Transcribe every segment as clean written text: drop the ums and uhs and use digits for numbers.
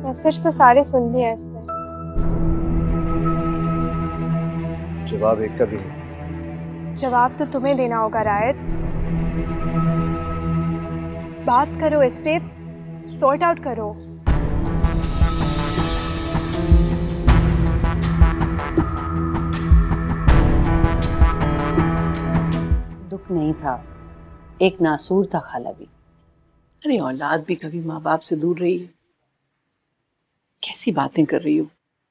Message तो सारे सुन लिए इसने। जवाब एक का भी नहीं। जवाब तो तुम्हें देना होगा रायत। बात करो इससे, सॉर्ट आउट करो। दुख नहीं था, एक नासूर था खाला भी। अरे औलाद भी कभी माँ बाप से दूर रही है। कैसी बातें कर रही हो।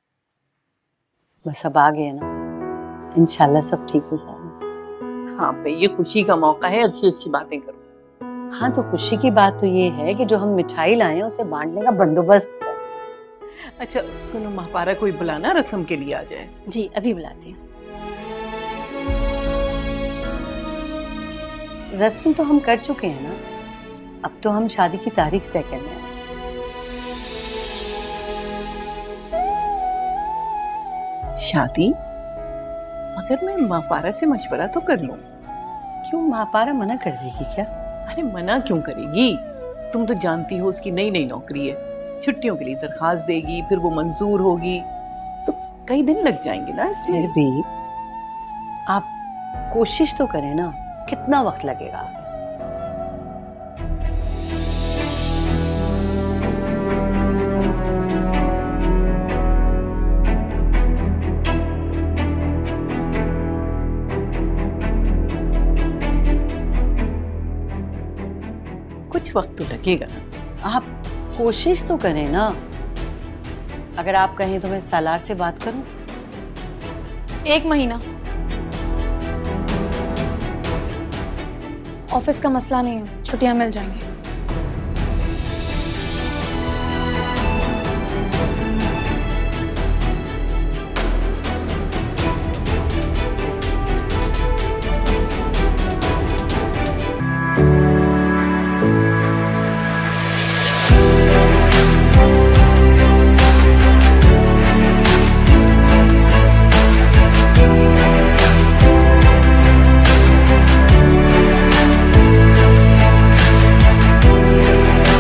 बस अब आ गए ना, इंशाल्लाह सब ठीक हो जाएगा। हाँ भाई, ये खुशी का मौका है, अच्छी अच्छी बातें करो। हाँ तो खुशी की बात तो ये है कि जो हम मिठाई लाए हैं उसे बांटने का बंदोबस्त है। अच्छा सुनो, महापारा कोई बुलाना रस्म के लिए आ जाए। जी अभी बुलाती हूँ। रस्म तो हम कर चुके हैं ना, अब तो हम शादी की तारीख तय करने हैं। शादी? मगर मैं महापारा से मशवरा तो कर लूं। क्यों, महापारा मना कर देगी क्या? अरे मना क्यों करेगी? तुम तो जानती हो उसकी नई नई नौकरी है, छुट्टियों के लिए दरखास्त देगी, फिर वो मंजूर होगी, तो कई दिन लग जाएंगे ना इसमें। फिर भी आप कोशिश तो करें ना, कितना वक्त लगेगा? कुछ वक्त तो लगेगा ना। आप कोशिश तो करें ना। अगर आप कहें तो मैं सालार से बात करूं। 1 महीना। ऑफिस का मसला नहीं है, छुट्टियां मिल जाएंगी।